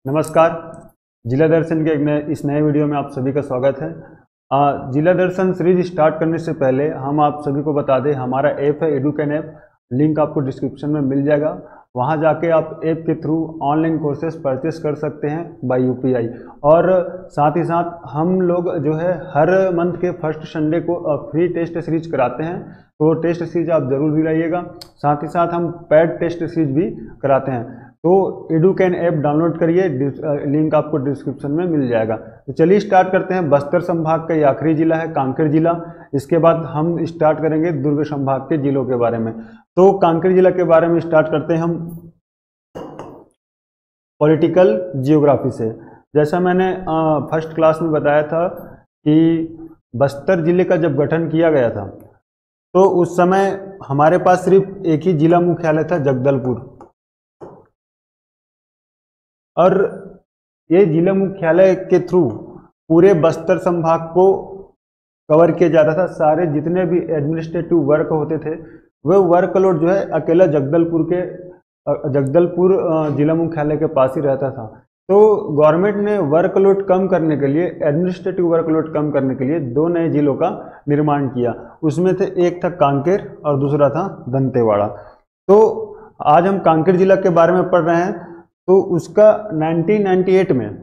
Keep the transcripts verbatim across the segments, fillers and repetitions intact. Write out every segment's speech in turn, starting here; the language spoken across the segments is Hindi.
नमस्कार। जिला दर्शन के एक नए इस नए वीडियो में आप सभी का स्वागत है। आ, जिला दर्शन सीरीज स्टार्ट करने से पहले हम आप सभी को बता दें, हमारा ऐप है एडुकेन ऐप, लिंक आपको डिस्क्रिप्शन में मिल जाएगा। वहां जाके आप ऐप के थ्रू ऑनलाइन कोर्सेज परचेस कर सकते हैं बाय यूपीआई। और साथ ही साथ हम लोग जो है हर मंथ के फर्स्ट संडे को फ्री टेस्ट सीरीज कराते हैं, तो टेस्ट सीरीज आप जरूर भी लाइएगा। साथ ही साथ हम पैड टेस्ट सीरीज भी कराते हैं, तो एडुकेन ऐप डाउनलोड करिए, लिंक आपको डिस्क्रिप्शन में मिल जाएगा। तो चलिए स्टार्ट करते हैं। बस्तर संभाग का ये आखिरी जिला है कांकेर जिला। इसके बाद हम स्टार्ट करेंगे दुर्ग संभाग के जिलों के बारे में। तो कांकेर जिला के बारे में स्टार्ट करते हैं हम पॉलिटिकल जियोग्राफी से। जैसा मैंने फर्स्ट क्लास में बताया था कि बस्तर जिले का जब गठन किया गया था तो उस समय हमारे पास सिर्फ एक ही जिला मुख्यालय था, जगदलपुर। और ये जिला मुख्यालय के थ्रू पूरे बस्तर संभाग को कवर किया जाता था। सारे जितने भी एडमिनिस्ट्रेटिव वर्क होते थे वह वर्कलोड जो है अकेला जगदलपुर के जगदलपुर जिला मुख्यालय के पास ही रहता था। तो गवर्नमेंट ने वर्कलोड कम करने के लिए, एडमिनिस्ट्रेटिव वर्कलोड कम करने के लिए दो नए जिलों का निर्माण किया। उसमें से एक था कांकेर और दूसरा था दंतेवाड़ा। तो आज हम कांकेर जिला के बारे में पढ़ रहे हैं। तो उसका नाइनटीन नाइंटी एट में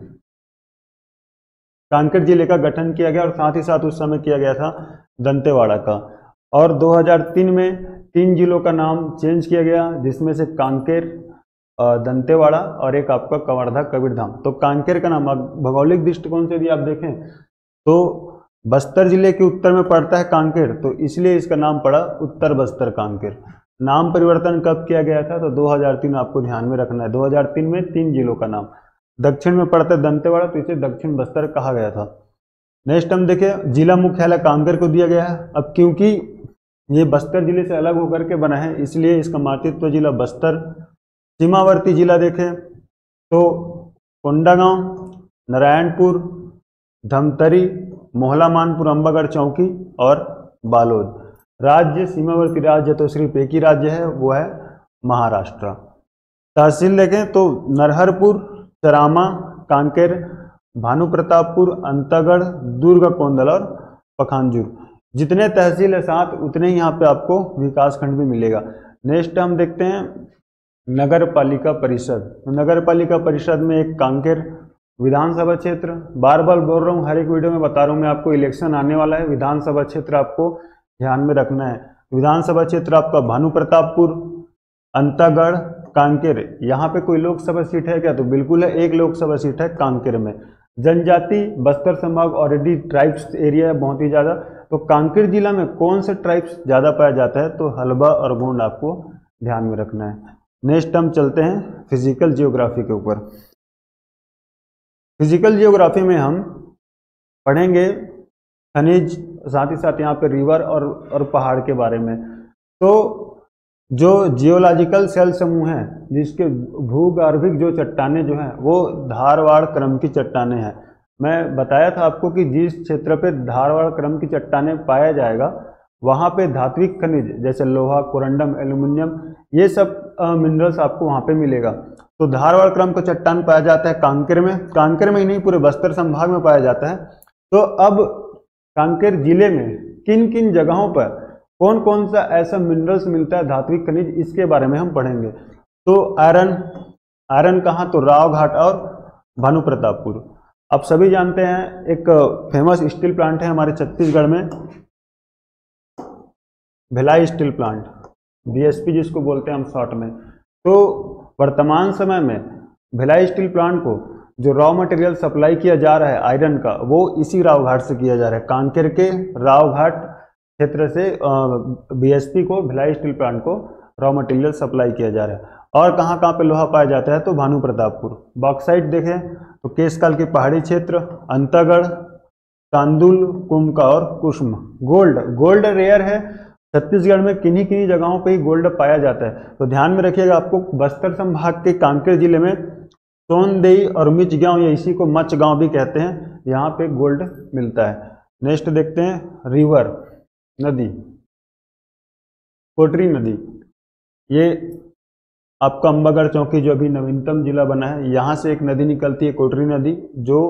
कांकेर जिले का गठन किया गया और साथ ही साथ उस समय किया गया था दंतेवाड़ा का। और दो हज़ार तीन में तीन जिलों का नाम चेंज किया गया, जिसमें से कांकेर, दंतेवाड़ा और एक आपका कवर्धा कबीरधाम। तो कांकेर का नाम भौगोलिक दृष्टिकोण से भी आप देखें तो बस्तर जिले के उत्तर में पड़ता है कांकेर, तो इसलिए इसका नाम पड़ा उत्तर बस्तर कांकेर। नाम परिवर्तन कब किया गया था? तो दो हज़ार तीन आपको ध्यान में रखना है। दो हज़ार तीन में तीन जिलों का नाम, दक्षिण में पड़ता है दंतेवाड़ा, तो इसे दक्षिण बस्तर कहा गया था। नेक्स्ट हम देखें, जिला मुख्यालय कांकेर को दिया गया है। अब क्योंकि ये बस्तर जिले से अलग होकर के बना है इसलिए इसका मातृत्व जिला बस्तर। सीमावर्ती जिला देखें तो कोंडागांव, नारायणपुर, धमतरी, मोहला मानपुर, अंबागढ़ चौकी और बालोद। राज्य, सीमावर्ती राज्य तो सिर्फ एक ही राज्य है, वो है महाराष्ट्र। तहसील देखें तो नरहरपुर, चरामा, कांकेर, भानुप्रतापपुर, अंतागढ़, दुर्ग, कोंदल और पखांजूर। जितने तहसील है साथ उतने ही यहाँ पे आपको विकास खंड भी मिलेगा। नेक्स्ट हम देखते हैं नगर पालिका परिषद। नगर पालिका परिषद में एक कांकेर विधानसभा क्षेत्र। बार बार बोल रहा हूँ, हर एक वीडियो में बता रहा हूँ मैं आपको, इलेक्शन आने वाला है, विधानसभा क्षेत्र आपको ध्यान में रखना है। विधानसभा क्षेत्र आपका भानुप्रतापपुर, अंतागढ़, कांकेर। यहाँ पे कोई लोकसभा सीट है क्या? तो बिल्कुल है, एक लोकसभा सीट है कांकेर में। जनजाति, बस्तर संभाग ऑलरेडी ट्राइब्स एरिया है बहुत ही ज़्यादा। तो कांकेर जिला में कौन से ट्राइब्स ज़्यादा पाया जाता है? तो हल्बा और गोंड आपको ध्यान में रखना है। नेक्स्ट हम चलते हैं फिजिकल जियोग्राफी के ऊपर। फिजिकल जियोग्राफी में हम पढ़ेंगे खनिज, साथ ही साथ यहाँ पे रिवर और और पहाड़ के बारे में। तो जो जियोलॉजिकल सेल समूह हैं, जिसके भूगर्भिक जो चट्टानें जो हैं वो धारवाड़ क्रम की चट्टानें हैं। मैं बताया था आपको कि जिस क्षेत्र पे धारवाड़ क्रम की चट्टानें पाया जाएगा वहाँ पे धात्विक खनिज जैसे लोहा, कोरंडम, एल्यूमिनियम, ये सब मिनरल्स आपको वहाँ पे मिलेगा। तो धारवाड़ क्रम का चट्टान पाया जाता है कांकेर में। कांकेर में ही नहीं, पूरे बस्तर संभाग में पाया जाता है। तो अब कांकेर जिले में किन किन जगहों पर कौन कौन सा ऐसा मिनरल्स मिलता है, धात्विक खनिज, इसके बारे में हम पढ़ेंगे। तो आयरन, आयरन कहाँ? तो राव घाट और भानुप्रतापपुर। आप सभी जानते हैं एक फेमस स्टील प्लांट है हमारे छत्तीसगढ़ में, भिलाई स्टील प्लांट, बीएसपी जिसको बोलते हैं हम शॉर्ट में। तो वर्तमान समय में भिलाई स्टील प्लांट को जो रॉ मटेरियल सप्लाई किया जा रहा है आयरन का, वो इसी राव घाट से किया जा रहा है। कांकेर के राव घाट क्षेत्र से बीएसपी को, भिलाई स्टील प्लांट को रॉ मटेरियल सप्लाई किया जा रहा है। और कहाँ कहाँ पे लोहा पाया जाता है? तो भानुप्रतापपुर। बॉक्साइट देखें तो केशकाल के पहाड़ी क्षेत्र, अंतागढ़, तांदुल, कुमका और कुसुम। गोल्ड, गोल्ड रेयर है छत्तीसगढ़ में, किन्हीं किन्हीं जगहों पे ही गोल्ड पाया जाता है। तो ध्यान में रखिएगा, आपको बस्तर संभाग के कांकेर जिले में सोनदेई और मिच गांव, या इसी को मच गांव भी कहते हैं, यहाँ पे गोल्ड मिलता है। नेक्स्ट देखते हैं रिवर, नदी, कोटरी नदी। ये आपका अंबागढ़ चौकी जो अभी नवीनतम जिला बना है, यहाँ से एक नदी निकलती है कोटरी नदी, जो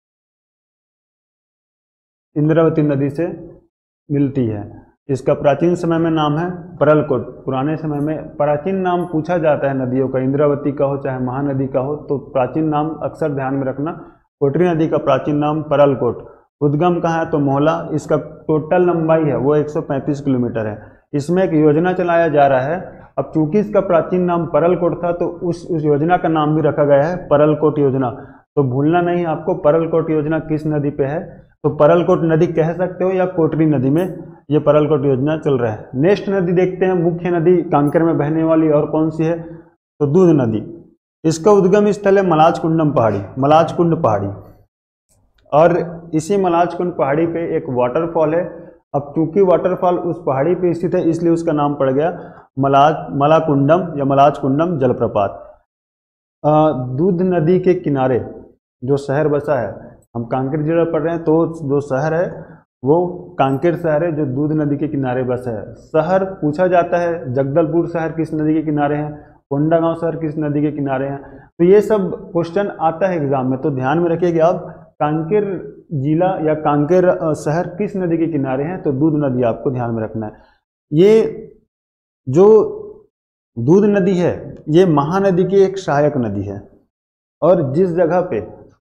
इंद्रावती नदी से मिलती है। इसका प्राचीन समय में नाम है परलकोट। पुराने समय में प्राचीन नाम पूछा जाता है नदियों का, इंद्रावती का हो चाहे महानदी का हो, तो प्राचीन नाम अक्सर ध्यान में रखना। कोटरी नदी का प्राचीन नाम परलकोट। उद्गम कहाँ है तो मोहला। इसका टोटल लंबाई है वो एक सौ पैंतीस किलोमीटर है। इसमें एक योजना चलाया जा रहा है। अब चूंकि इसका प्राचीन नाम परलकोट था तो उस उस योजना का नाम भी रखा गया है परलकोट योजना। तो भूलना नहीं आपको, परलकोट योजना किस नदी पे है, तो परलकोट नदी कह सकते हो या कोटरी नदी में ये परलकोट योजना चल रहा है। नेक्स्ट नदी देखते हैं, मुख्य नदी कांकेर में बहने वाली, और कौन सी है तो दूध नदी। इसका उद्गम स्थल है मलाज कुंडम पहाड़ी, मलाज कुंड पहाड़ी, और इसी मलाज कुंड पहाड़ी पे एक वाटरफॉल है। अब चूंकि वाटरफॉल उस पहाड़ी पे स्थित है इसलिए उसका नाम पड़ गया मलाज मलाकुंडम या मलाज कुंडम जलप्रपात। दूध नदी के किनारे जो शहर बसा है, हम कांकेर जिला पढ़ रहे हैं तो जो शहर है वो कांकेर शहर है जो दूध नदी के किनारे बसा है। शहर पूछा जाता है, जगदलपुर शहर किस नदी के किनारे है, कोंडागांव शहर किस नदी के किनारे हैं, तो ये सब क्वेश्चन आता है एग्जाम में, तो ध्यान में रखिएगा आप कांकेर जिला या कांकेर शहर किस नदी के किनारे हैं, तो दूध नदी आपको ध्यान में रखना है। ये जो दूध नदी है ये महानदी की एक सहायक नदी है, और जिस जगह पे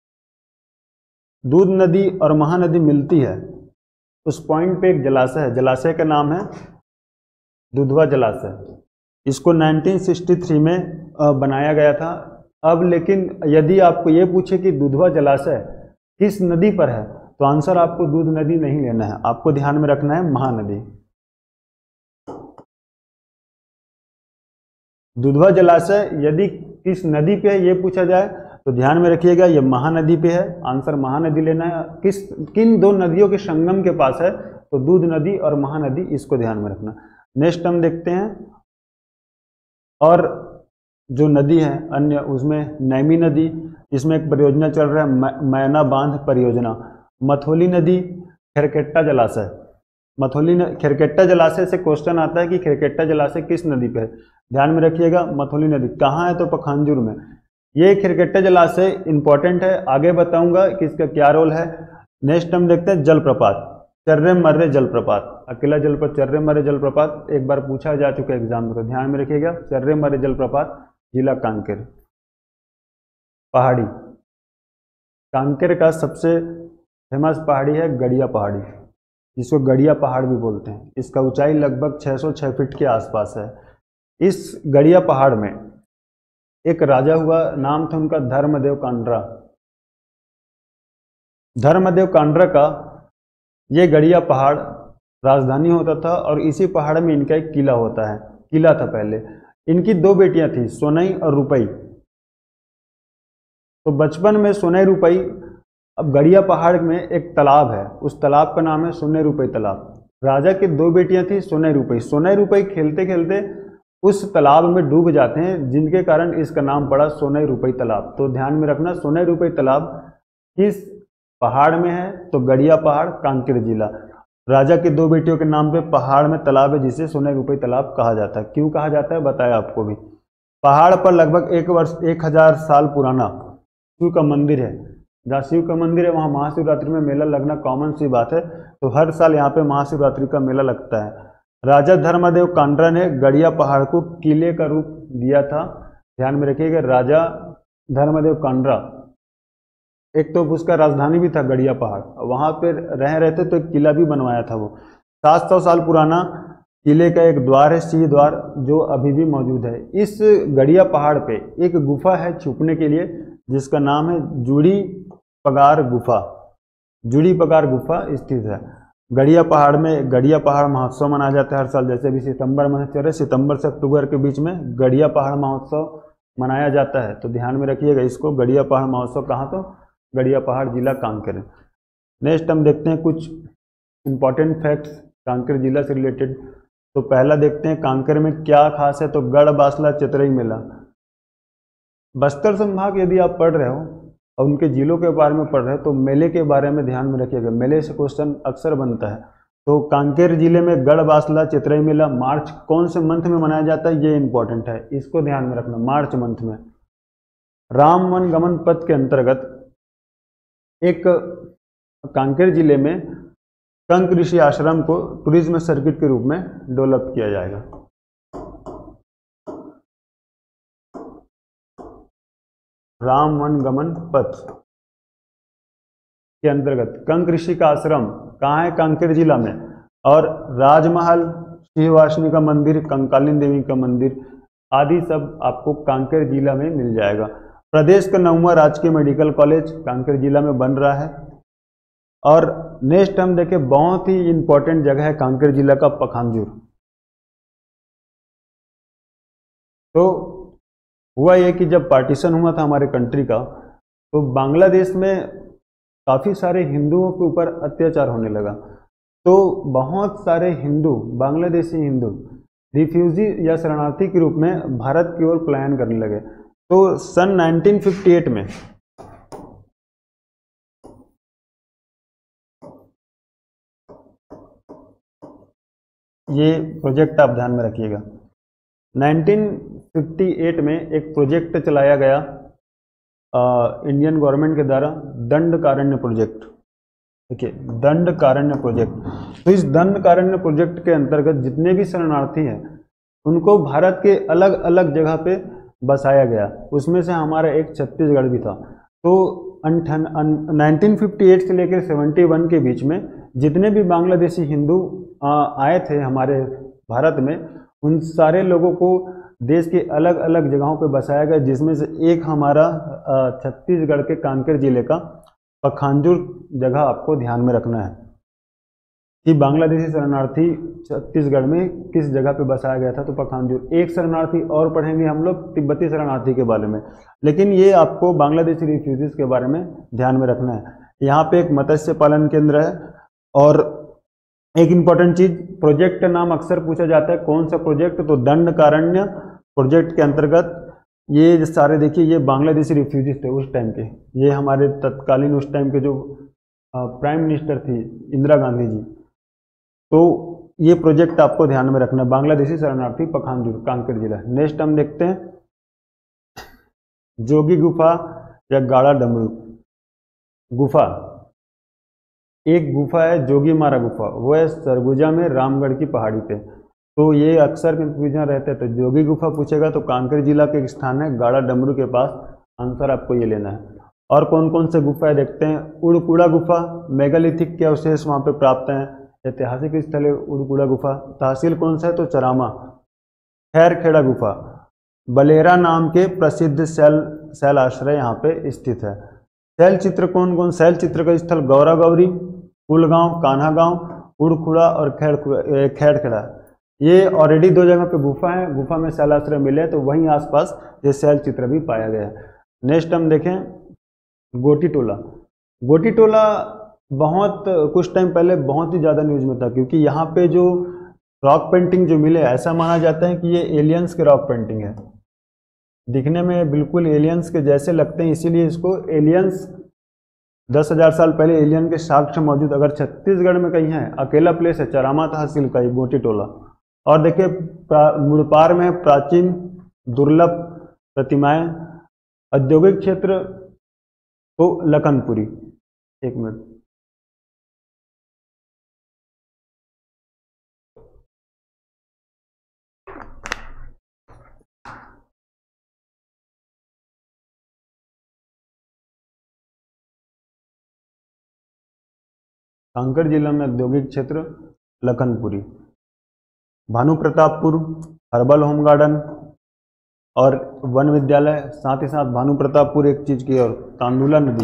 दूध नदी और महानदी मिलती है उस पॉइंट पे एक जलाशय है, जलाशय का नाम है दुधवा जलाशय। इसको नाइनटीन सिक्सटी थ्री में बनाया गया था। अब लेकिन यदि आपको ये पूछे कि दुधवा जलाशय किस नदी पर है तो आंसर आपको दूध नदी नहीं लेना है, आपको ध्यान में रखना है महानदी। दुधवा जलाशय यदि किस नदी पे है ये पूछा जाए तो ध्यान में रखिएगा ये महानदी पे है, आंसर महानदी लेना है। किस किन दो नदियों के संगम के पास है तो दूध नदी और महानदी, इसको ध्यान में रखना। नेक्स्ट हम देखते हैं, और जो नदी है अन्य उसमें नैमी नदी, इसमें एक परियोजना चल रहा है मैना बांध परियोजना। मथोली नदी, खेरकेट्टा जलाशय, मथोली खेरकेट्टा जलाशय से क्वेश्चन आता है कि खेरकेट्टा जलाशय किस नदी पे है, ध्यान में रखिएगा मथोली नदी। कहाँ है तो पखानजूर में। ये खेरकेट्टा जलाशय इंपॉर्टेंट है, आगे बताऊंगा कि इसका क्या रोल है। नेक्स्ट हम देखते हैं जलप्रपात, चर्रे मर्रे जलप्रपात। अकेला जलप्रपात चर्रे मर्रे जलप्रपात एक बार पूछा जा चुका है एग्जाम में, तो ध्यान में रखिएगा चर्रे मर्रे जलप्रपात, जिला कांकेर। पहाड़ी, कांकेर का सबसे फेमस पहाड़ी है गड़िया पहाड़ी, जिसको गड़िया पहाड़ भी बोलते हैं। इसका ऊंचाई लगभग छह सौ छह फीट के आसपास है। इस गड़िया पहाड़ में एक राजा हुआ, नाम था उनका धर्मदेव कांड्रा। धर्मदेव कांड्रा का ये गड़िया पहाड़ राजधानी होता था, और इसी पहाड़ में इनका एक किला होता है, किला था पहले। इनकी दो बेटियां थी, सोनई और रुपई। तो बचपन में सोनई रुपई, अब गड़िया पहाड़ में एक तालाब है, उस तालाब का नाम है सोनई रुपई तालाब। राजा की दो बेटियां थी सोनई रुपई। सोनई रुपई खेलते खेलते उस तालाब में डूब जाते हैं, जिनके कारण इसका नाम पड़ा सोनई रुपई तालाब। तो ध्यान में रखना सोनई रुपई तालाब किस पहाड़ में है तो गड़िया पहाड़, कांकेर जिला। राजा की दो बेटियों के नाम पे पहाड़ में तालाब है जिसे सोनई रुपई तालाब कहा जाता है। क्यों कहा जाता है बताया आपको भी। पहाड़ पर लगभग एक वर्ष एक हजार साल पुराना शिव का मंदिर है। जहाँ शिव का मंदिर है वहाँ महाशिवरात्रि में मेला लगना कॉमन सी बात है, तो हर साल यहाँ पे महाशिवरात्रि का मेला लगता है। राजा धर्मदेव कांड्रा ने गड़िया पहाड़ को किले का रूप दिया था, ध्यान में रखिएगा। राजा धर्मदेव कांड्रा, एक तो उसका राजधानी भी था गड़िया पहाड़, वहां पर रह रहे थे तो एक किला भी बनवाया था वो। सात सौ साल पुराना किले का एक द्वार है, सिंह द्वार, जो अभी भी मौजूद है। इस गड़िया पहाड़ पे एक गुफा है छुपने के लिए, जिसका नाम है जुड़ी पगार गुफा। जुड़ी पगार गुफा स्थित है गड़िया पहाड़ में। गड़िया पहाड़ महोत्सव मनाया जाता है हर साल, जैसे भी सितंबर महीने चल रहे, सितंबर से अक्टूबर के बीच में गड़िया पहाड़ महोत्सव मनाया जाता है, तो ध्यान में रखिएगा इसको। गड़िया पहाड़ महोत्सव कहाँ तो गड़िया पहाड़, जिला कांकेर। नेक्स्ट हम देखते हैं कुछ इंपॉर्टेंट फैक्ट्स कांकेर जिला से रिलेटेड। तो पहला देखते हैं कांकेर में क्या खास है, तो गढ़ बासला चतरई मेला। बस्तर संभाग यदि आप पढ़ रहे हो और उनके जिलों के बारे में पढ़ रहे हो तो मेले के बारे में ध्यान में रखिएगा, मेले से क्वेश्चन अक्सर बनता है। तो कांकेर जिले में गढ़बासला चितरई मेला मार्च कौन से मंथ में मनाया जाता है, ये इंपॉर्टेंट है, इसको ध्यान में रखना, मार्च मंथ में। राम वन गमन पथ के अंतर्गत एक कांकेर जिले में कंक ऋषि आश्रम को टूरिज्म सर्किट के रूप में डेवलप किया जाएगा। राम वन गमन पथ के अंतर्गत कंक ऋषि का आश्रम कहाँ है, कांकेर जिला में, और राजमहल, सिंहवासिनी का मंदिर, कंकालिनी देवी का मंदिर आदि सब आपको कांकेर जिला में मिल जाएगा। प्रदेश का नौवां राजकीय मेडिकल कॉलेज कांकेर जिला में बन रहा है। और नेक्स्ट हम देखें, बहुत ही इंपॉर्टेंट जगह है कांकेर जिला का पखांजूर। तो हुआ ये कि जब पार्टीशन हुआ था हमारे कंट्री का, तो बांग्लादेश में काफ़ी सारे हिंदुओं के ऊपर अत्याचार होने लगा। तो बहुत सारे हिंदू, बांग्लादेशी हिंदू रिफ्यूजी या शरणार्थी के रूप में भारत की ओर पलायन करने लगे। तो सन नाइनटीन फिफ्टी एट में ये प्रोजेक्ट आप ध्यान में रखिएगा, नाइनटीन फिफ्टी एट में एक प्रोजेक्ट चलाया गया आ, इंडियन गवर्नमेंट के द्वारा, दंडकारण्य प्रोजेक्ट। देखिए, दंडकारण्य प्रोजेक्ट। तो इस दंडकारण्य प्रोजेक्ट के अंतर्गत जितने भी शरणार्थी हैं उनको भारत के अलग अलग जगह पे बसाया गया। उसमें से हमारा एक छत्तीसगढ़ भी था। तो नाइनटीन फिफ्टी एट से लेकर सेवेंटी वन के बीच में जितने भी बांग्लादेशी हिंदू आए थे हमारे भारत में, उन सारे लोगों को देश के अलग अलग जगहों पे बसाया गया, जिसमें से एक हमारा छत्तीसगढ़ के कांकेर जिले का पखांजूर जगह आपको ध्यान में रखना है कि बांग्लादेशी शरणार्थी छत्तीसगढ़ में किस जगह पे बसाया गया था। तो पखांजूर। एक शरणार्थी और पढ़ेंगे हम लोग तिब्बती शरणार्थी के बारे में, लेकिन ये आपको बांग्लादेशी रिफ्यूजीज के बारे में ध्यान में रखना है। यहाँ पे एक मत्स्य पालन केंद्र है। और एक इम्पॉर्टेंट चीज, प्रोजेक्ट का नाम अक्सर पूछा जाता है, कौन सा प्रोजेक्ट, तो दंडकारण्य प्रोजेक्ट के अंतर्गत ये सारे देखिए, ये बांग्लादेशी रिफ्यूजीज थे उस टाइम के, ये हमारे तत्कालीन उस टाइम के जो प्राइम मिनिस्टर थी इंदिरा गांधी जी। तो ये प्रोजेक्ट आपको ध्यान में रखना है, बांग्लादेशी शरणार्थी पखांजूर, कांकेर जिला। नेक्स्ट हम देखते हैं जोगी गुफा या गाड़ा डमरू गुफा। एक गुफा है जोगी मारा गुफा, वो है सरगुजा में रामगढ़ की पहाड़ी पे। तो ये अक्सर कंफ्यूजन रहते हैं, तो जोगी गुफा पूछेगा तो कांकेर जिला के एक स्थान है गाड़ा डमरू के पास, आंसर आपको ये लेना है। और कौन कौन से गुफा है देखते हैं। उड़कुड़ा गुफा, मेगालिथिक के अवशेष वहाँ पे प्राप्त हैं, ऐतिहासिक स्थल है उड़कुड़ा गुफा। तहसील कौन सा है, तो चरामा। खैरखेड़ा गुफा, बलेरा नाम के प्रसिद्ध शैल शैल आश्रय यहाँ पे स्थित है। शैल चित्र कौन कौन, शैल चित्र का स्थल गौरा गौरी, कुलगांव, कान्हा गांव, उड़कुड़ा और खैर खैरखेड़ा। ये ऑलरेडी दो जगह पे गुफा है, गुफा में शैलाश्रय मिले, तो वहीं आसपास ये शैल चित्र भी पाया गया है। नेक्स्ट हम देखें गोटी टोला। गोटी टोला बहुत कुछ टाइम पहले बहुत ही ज़्यादा न्यूज में था, क्योंकि यहाँ पे जो रॉक पेंटिंग जो मिले, ऐसा माना जाता है कि ये एलियंस के रॉक पेंटिंग है, दिखने में बिल्कुल एलियंस के जैसे लगते हैं, इसीलिए इसको एलियंस, दस हजार साल पहले एलियन के साक्ष्य मौजूद अगर छत्तीसगढ़ में कहीं है, अकेला प्लेस है चरामा तहसील का ये गोटी टोला। और देखिए मुड़पार में प्राचीन दुर्लभ प्रतिमाएं। औद्योगिक क्षेत्र तो लखनपुरी। एक मिनट, कांकेर जिला में औद्योगिक क्षेत्र Lakhanpuri, Bhanu Pratappur, herbal home garden और वन विद्यालय। साथ ही साथ भानु प्रतापपुर एक चीज की और तांदुला नदी,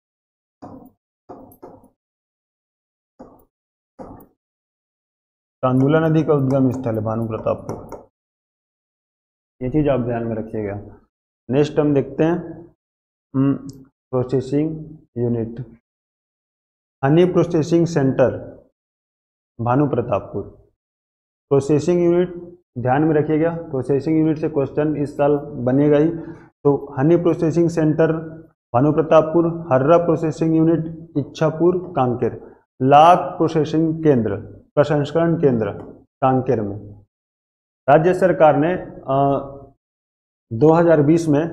तांदुला नदी का उद्गम स्थल है भानु प्रतापपुर। ये चीज आप ध्यान में रखिएगा। नेक्स्ट हम देखते हैं processing unit, honey processing center Bhanu Pratappur. Processing unit ध्यान में रखिएगा, प्रोसेसिंग यूनिट से क्वेश्चन इस साल बनेगा ही। तो honey processing center Bhanu Pratappur, हर्रा प्रोसेसिंग यूनिट इच्छापुर कांकेर, लाख प्रोसेसिंग केंद्र प्रसंस्करण केंद्र कांकेर में। राज्य सरकार ने आ, दो हज़ार बीस में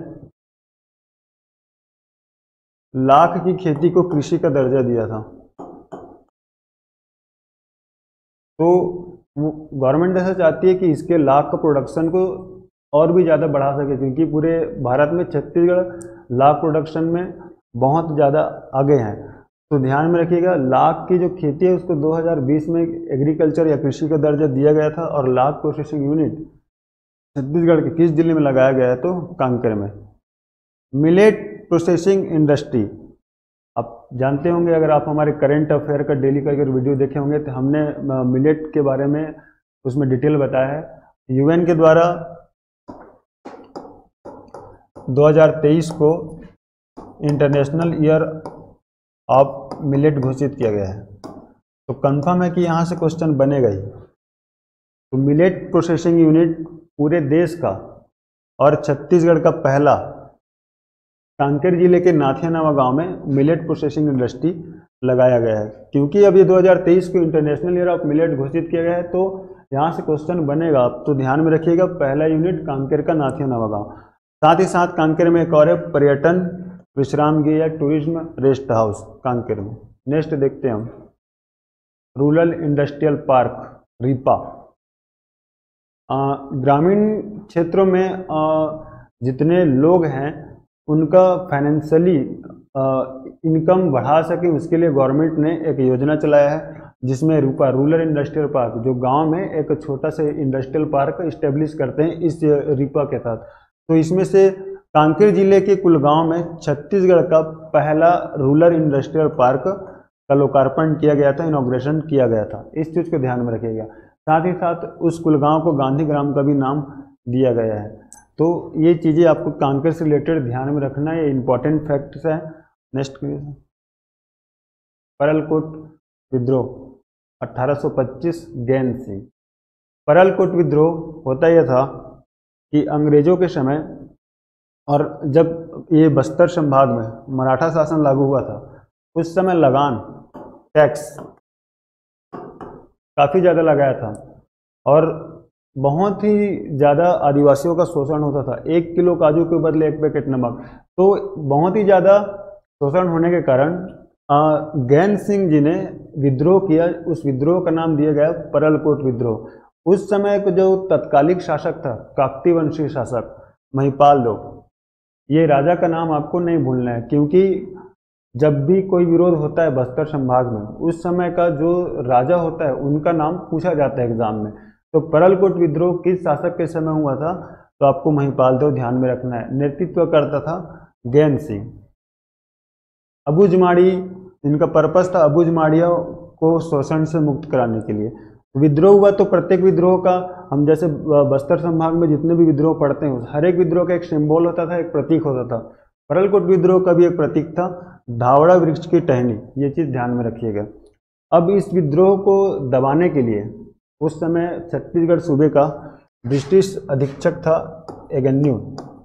लाख की खेती को कृषि का दर्जा दिया था। तो गवर्नमेंट ऐसा चाहती है कि इसके लाख का प्रोडक्शन को और भी ज़्यादा बढ़ा सके, क्योंकि पूरे भारत में छत्तीसगढ़ लाख प्रोडक्शन में बहुत ज़्यादा आगे हैं। तो ध्यान में रखिएगा, लाख की जो खेती है उसको दो हज़ार बीस में एग्रीकल्चर या कृषि का दर्जा दिया गया था, और लाख प्रोसेसिंग यूनिट छत्तीसगढ़ के किस जिले में लगाया गया है? तो कांकेर में। मिलेट प्रोसेसिंग इंडस्ट्री, आप जानते होंगे, अगर आप हमारे करंट अफेयर का डेली का अगर वीडियो देखे होंगे तो हमने मिलेट के बारे में उसमें डिटेल बताया है। यूएन के द्वारा दो हज़ार तेईस को इंटरनेशनल ईयर ऑफ मिलेट घोषित किया गया है। तो कंफर्म है कि यहाँ से क्वेश्चन बनेगा ही। तो मिलेट प्रोसेसिंग यूनिट पूरे देश का और छत्तीसगढ़ का पहला कांकेर जिले के नाथियानावा गांव में मिलेट प्रोसेसिंग इंडस्ट्री लगाया गया है। क्योंकि अब ये दो हज़ार तेईस को इंटरनेशनल ईयर ऑफ मिलेट घोषित किया गया है, तो यहाँ से क्वेश्चन बनेगा। आप तो ध्यान में रखिएगा, पहला यूनिट कांकेर का नाथियानावा गांव। साथ ही साथ कांकेर में एक और है पर्यटन विश्राम गृह या टूरिज्म रेस्ट हाउस कांकेर में। नेक्स्ट देखते हैं हम, रूरल इंडस्ट्रियल पार्क रिपा। ग्रामीण क्षेत्रों में आ, जितने लोग हैं उनका फाइनेंशियली इनकम बढ़ा सके, उसके लिए गवर्नमेंट ने एक योजना चलाया है जिसमें रूपा रूरल इंडस्ट्रियल पार्क, जो गांव में एक छोटा सा इंडस्ट्रियल पार्क इस्टेब्लिश करते हैं इस रिपा के तहत। तो इसमें से कांकेर जिले के कुल गांव में छत्तीसगढ़ का पहला रूरल इंडस्ट्रियल पार्क का लोकार्पण किया गया था, इनॉग्रेशन किया गया था। इस चीज़ को ध्यान में रखिएगा। साथ ही साथ उस कुल गांव को गांधी ग्राम का भी नाम दिया गया है। तो ये चीज़ें आपको कांकेर से रिलेटेड ध्यान में रखना है, ये इंपॉर्टेंट फैक्ट्स हैं। नेक्स्ट, परलकोट विद्रोह अठारह सौ पच्चीस, गैन सिंह। परलकोट विद्रोह होता यह था कि अंग्रेजों के समय, और जब ये बस्तर संभाग में मराठा शासन लागू हुआ था, उस समय लगान टैक्स काफ़ी ज़्यादा लगाया था और बहुत ही ज़्यादा आदिवासियों का शोषण होता था। एक किलो काजू के बदले एक पैकेट नमक। तो बहुत ही ज़्यादा शोषण होने के कारण गैन सिंह जी ने विद्रोह किया। उस विद्रोह का नाम दिया गया परलकोट विद्रोह। उस समय का जो तत्कालिक शासक था, काकती वंशी शासक महिपाल लोग, ये राजा का नाम आपको नहीं भूलना है, क्योंकि जब भी कोई विरोध होता है बस्तर संभाग में, उस समय का जो राजा होता है उनका नाम पूछा जाता है एग्जाम में। तो परलकोट विद्रोह किस शासक के समय हुआ था? तो आपको महिपाल देव ध्यान में रखना है। नेतृत्व करता था गैन सिंह। अबुझमाड़ी, इनका पर्पस था अबुझमाड़ियों को शोषण से मुक्त कराने के लिए विद्रोह हुआ। तो प्रत्येक विद्रोह का, हम जैसे बस्तर संभाग में जितने भी विद्रोह पढ़ते हैं, हर एक विद्रोह का एक सिंबल होता था, एक प्रतीक होता था। परलकोट विद्रोह का भी एक प्रतीक था धावड़ा वृक्ष की टहनी। ये चीज़ ध्यान में रखिएगा। अब इस विद्रोह को दबाने के लिए उस समय छत्तीसगढ़ सूबे का ब्रिटिश अधीक्षक था एगेन्यू।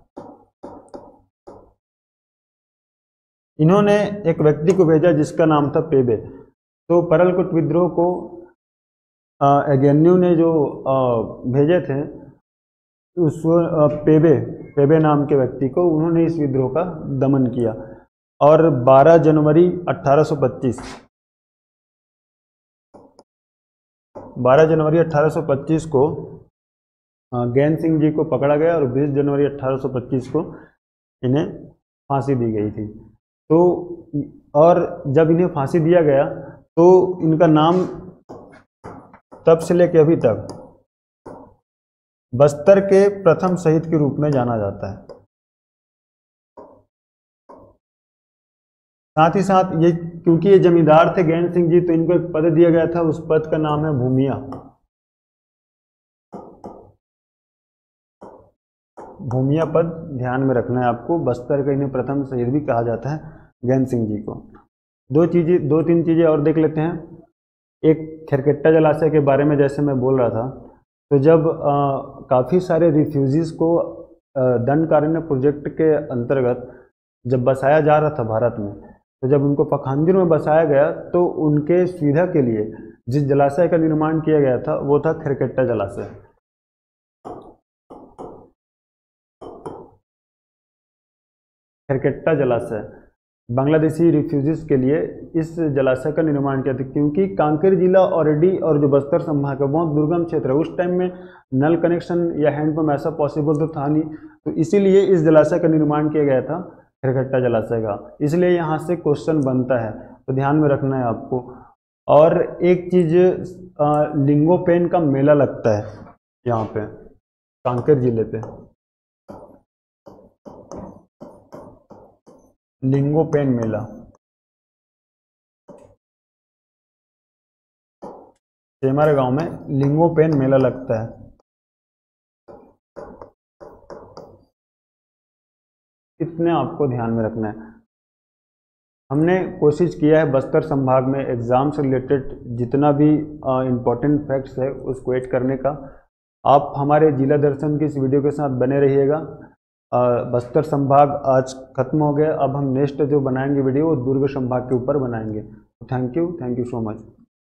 इन्होंने एक व्यक्ति को भेजा जिसका नाम था पेबे। तो परलकोट विद्रोह को एगेन्यू ने जो भेजे थे, उस पेबे पेबे नाम के व्यक्ति को, उन्होंने इस विद्रोह का दमन किया। और बारह जनवरी अठारह सौ पच्चीस बारह जनवरी अठारह सौ पच्चीस को गैन सिंह जी को पकड़ा गया और बीस जनवरी अठारह सौ पच्चीस को इन्हें फांसी दी गई थी। तो और जब इन्हें फांसी दिया गया तो इनका नाम तब से लेकर अभी तक बस्तर के प्रथम शहीद के रूप में जाना जाता है। साथ ही साथ ये, क्योंकि ये जमींदार थे गैन सिंह जी, तो इनको एक पद दिया गया था, उस पद का नाम है भूमिया। भूमिया पद ध्यान में रखना है आपको। बस्तर का इन्हें प्रथम शहीद भी कहा जाता है गैन सिंह जी को। दो चीजें दो तीन चीजें और देख लेते हैं। एक खरकट्टा जलाशय के बारे में जैसे मैं बोल रहा था, तो जब काफ़ी सारे रिफ्यूजीज को दंडकारण्य प्रोजेक्ट के अंतर्गत जब बसाया जा रहा था भारत में, तो जब उनको पखांजूर में बसाया गया तो उनके सुविधा के लिए जिस जलाशय का निर्माण किया गया था वो था खरकट्टा जलाशय। खरकट्टा जलाशय बांग्लादेशी रिफ्यूजीज के लिए इस जलाशय का निर्माण किया था, क्योंकि कांकेर जिला औरडी और जो बस्तर संभाग है बहुत दुर्गम क्षेत्र है। उस टाइम में नल कनेक्शन या हैंडपम्प ऐसा पॉसिबल तो था नहीं, तो इसीलिए इस जलाशय का निर्माण किया गया था, खरकट्टा जलाशय का। इसलिए यहाँ से क्वेश्चन बनता है, तो ध्यान में रखना है आपको। और एक चीज, लिंगोपेन का मेला लगता है यहाँ पे कांकेर जिले पे, लिंगोपेन मेला। हमारे गांव में लिंगोपेन मेला लगता है। इतने आपको ध्यान में रखना है। हमने कोशिश किया है बस्तर संभाग में एग्जाम से रिलेटेड जितना भी इम्पोर्टेंट फैक्ट्स है उसको ऐड करने का। आप हमारे जिला दर्शन की इस वीडियो के साथ बने रहिएगा। बस्तर संभाग आज खत्म हो गया, अब हम नेक्स्ट जो बनाएंगे वीडियो वो दुर्ग संभाग के ऊपर बनाएंगे। Thank you, thank you so much.